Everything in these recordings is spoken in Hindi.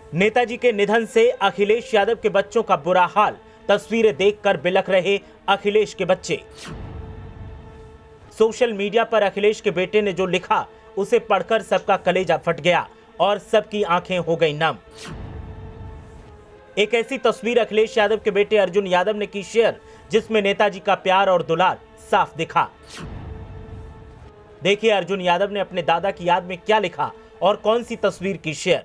नेताजी के निधन से अखिलेश यादव के बच्चों का बुरा हाल, तस्वीरें देखकर बिलख रहे अखिलेश के बच्चे। सोशल मीडिया पर अखिलेश के बेटे ने जो लिखा उसे पढ़कर सबका कलेजा फट गया और सबकी आंखें हो गई नम। एक ऐसी तस्वीर अखिलेश यादव के बेटे अर्जुन यादव ने की शेयर, जिसमें नेताजी का प्यार और दुलार साफ दिखा। देखिए अर्जुन यादव ने अपने दादा की याद में क्या लिखा और कौन सी तस्वीर की शेयर।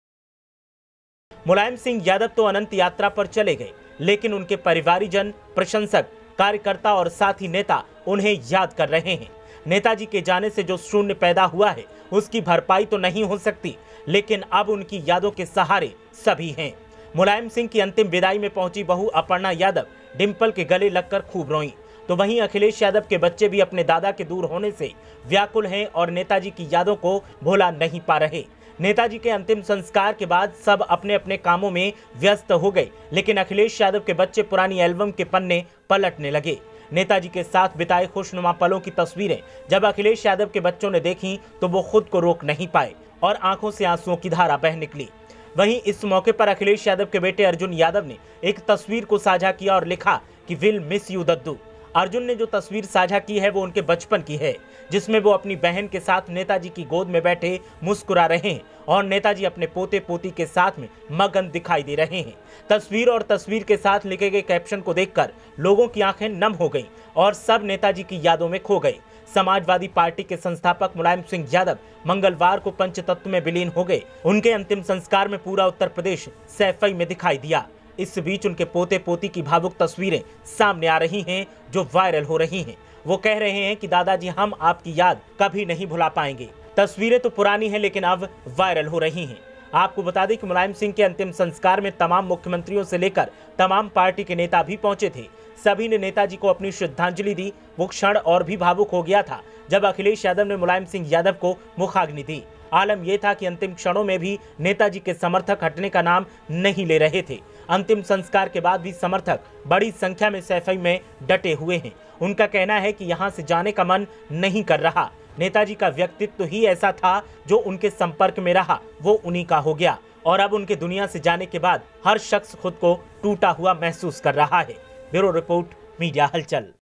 मुलायम सिंह यादव तो अनंत यात्रा पर चले गए, लेकिन उनके परिवारीजन, प्रशंसक, कार्यकर्ता और साथी नेता उन्हें याद कर रहे हैं। नेताजी के जाने से जो शून्य पैदा हुआ है उसकी भरपाई तो नहीं हो सकती, लेकिन अब उनकी यादों के सहारे सभी हैं। मुलायम सिंह की अंतिम विदाई में पहुंची बहू अपर्णा यादव डिंपल के गले लगकर खूब रोईं, तो वहीं अखिलेश यादव के बच्चे भी अपने दादा के दूर होने से व्याकुल हैं और नेताजी की यादों को भुला नहीं पा रहे। नेताजी के अंतिम संस्कार के बाद सब अपने अपने कामों में व्यस्त हो गए, लेकिन अखिलेश यादव के बच्चे पुरानी एल्बम के पन्ने पलटने लगे। नेताजी के साथ बिताए खुशनुमा पलों की तस्वीरें जब अखिलेश यादव के बच्चों ने देखी तो वो खुद को रोक नहीं पाए और आंखों से आंसुओं की धारा बह निकली। वहीं इस मौके पर अखिलेश यादव के बेटे अर्जुन यादव ने एक तस्वीर को साझा किया और लिखा कि विल मिस यू दद्दू। अर्जुन ने जो तस्वीर साझा की है वो उनके बचपन की है, जिसमें वो अपनी बहन के साथ नेताजी की गोद में बैठे मुस्कुरा रहे हैं और नेताजी अपने पोते पोती के साथ में मगन दिखाई दे रहे हैं। तस्वीर और तस्वीर के साथ लिखे गए कैप्शन को देखकर लोगों की आंखें नम हो गईं और सब नेताजी की यादों में खो गए। समाजवादी पार्टी के संस्थापक मुलायम सिंह यादव मंगलवार को पंचतत्व में विलीन हो गए। उनके अंतिम संस्कार में पूरा उत्तर प्रदेश सैफई में दिखाई दिया। इस बीच उनके पोते पोती की भावुक तस्वीरें सामने आ रही हैं जो वायरल हो रही हैं। वो कह रहे हैं कि दादाजी हम आपकी याद कभी नहीं भुला पाएंगे। तस्वीरें तो पुरानी हैं लेकिन अब वायरल हो रही हैं। आपको बता दें कि मुलायम सिंह के अंतिम संस्कार में तमाम मुख्यमंत्रियों से लेकर तमाम पार्टी के नेता भी पहुंचे थे। सभी ने नेताजी को अपनी श्रद्धांजलि दी। वो क्षण और भी भावुक हो गया था जब अखिलेश यादव ने मुलायम सिंह यादव को मुखाग्नि दी। आलम यह था कि अंतिम क्षणों में भी नेताजी के समर्थक हटने का नाम नहीं ले रहे थे। अंतिम संस्कार के बाद भी समर्थक बड़ी संख्या में सैफई में डटे हुए हैं। उनका कहना है कि यहां से जाने का मन नहीं कर रहा। नेताजी का व्यक्तित्व ही ऐसा था, जो उनके संपर्क में रहा वो उन्हीं का हो गया और अब उनके दुनिया से जाने के बाद हर शख्स खुद को टूटा हुआ महसूस कर रहा है। ब्यूरो रिपोर्ट, मीडिया हलचल।